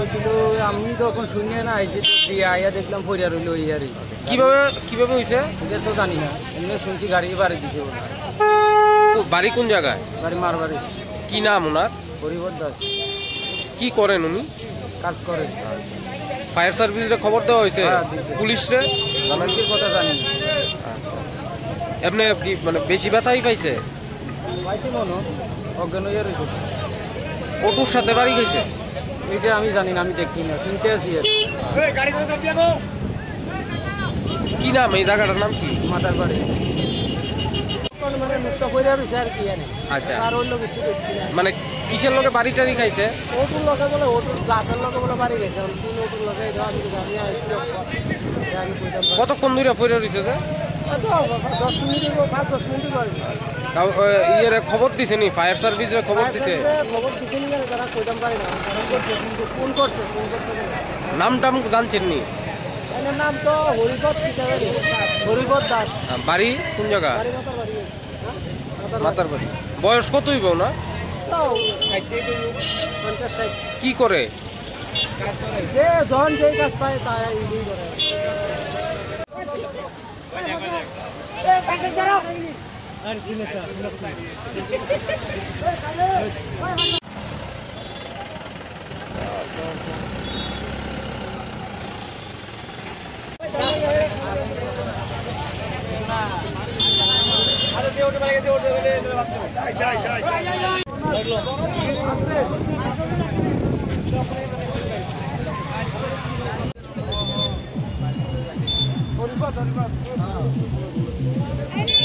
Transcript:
হয়েছিল আমি তখন শুনে না আইছি আইয়া দেখলাম পড়িয়া রইল ওই আর কিভাবে হয়েছে এটা তো জানি না এমনি শুনছি গাড়ি বাড়ি দিছে বাড়ি কোন জায়গায় বাড়ি মারবাড়ি কি নাম ওনার হরিবর দাস কি করেন উনি কাজ করে ফায়ার সার্ভিসে খবর দেওয়া হয়েছে পুলিশে মানুষের কথা জানি না এমনি কি মানে বেশি ব্যথাই পাইছে পাইছে মনে অজ্ঞান হইয়া রয়েছে অটোর সাথে বাড়ি গেছে এটা আমি জানি না আমি দেখছি না শুনতে আছি কি নাম এই জায়গাটার নাম কি মাথার বাড়ি মানে মুক্ত হইয়া রয়েছে আর কি জানি আচ্ছা আর অন্য কিছু দেখছি না মানে কিসের লোকে বাড়ি টাড়ি খাইছে ওটুর লোকে বলে ওটুর গ্লাসের লোকে বলে বাড়ি গেছে কোন ওটুর লোকে আমি আসছিল আমি কইতাম কতক্ষণ ধরে পড়ে রয়েছে যে 10 মিনিট 5-10 মিনিট করে ইয়ের খবর দিছে নি ফায়ার সার্ভিসের খবর দিছে খবর দিছে নি যারা কইতাম পারি না ফোন করছে নাম টাম জানছেন নি এর নাম তো হরিবর দাস বাড়ি কোন জায়গা মাতার বাড়ি বয়স কত হইব না কি করে যে যখন যে কাজ পায় তাই করে Olivat.